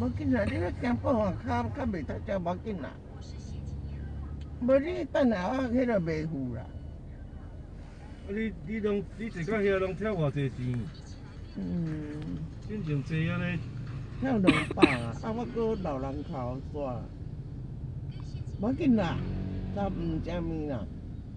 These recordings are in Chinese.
无紧啦，你要行步啊，较袂读遮无紧啦。无你等下我迄个袂付啦。 你坐到遐拢跳偌济钱？真正济安尼。 跳200啊，我搁老人头煞。无紧啦，差唔食面啦。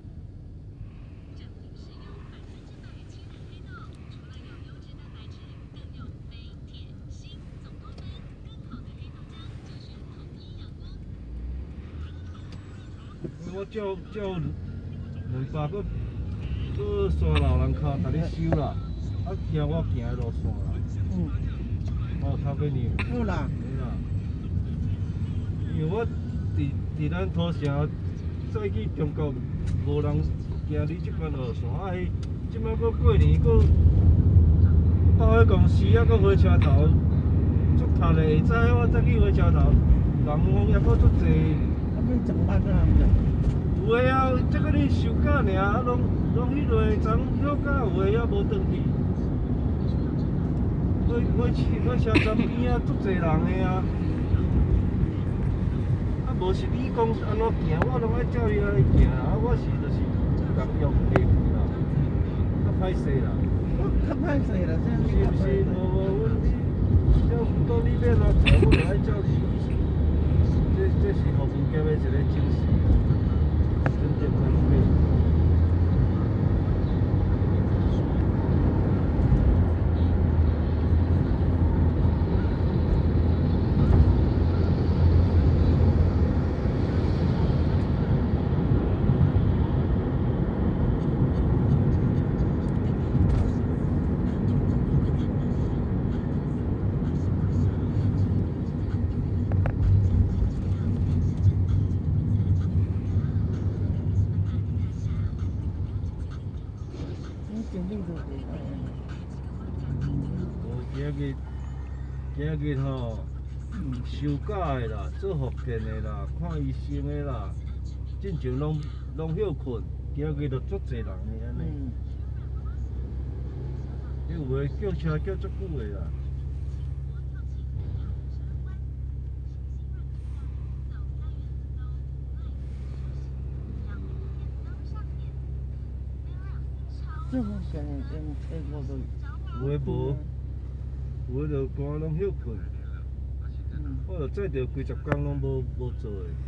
我叫200个，搁刷老人卡，甲你收啦。啊，行我行的路线啦。哦，头家娘。 好啦。 对啦。因为我伫咱土城早去中国，无人行你即款路线，啊，即摆搁过年搁到迄公司啊，搁火车头，足晒的。会知我早去火车头，人风也搁足济。 啊，要上班啊？ 有诶啊，即个你休假尔，啊，拢迄落昨休假有诶，还无转去。火车站边啊，足济人诶啊。啊，无是你讲安怎行，我拢爱照你安尼行啦。啊，我是就是共用地区啦，较歹势啦。 较歹势啦，这是毋是？无阮你，到你要哪做，我就爱照你。这是服务业的一个精神。真正难买。今日吼，休假的啦，做福建的啦，看医生的啦，进前拢休困，今日就足济人的安尼。有诶叫车叫足久的啦。 这福建的真车我都。 有诶无？有诶就赶拢休困。我就载着几十工拢无做诶。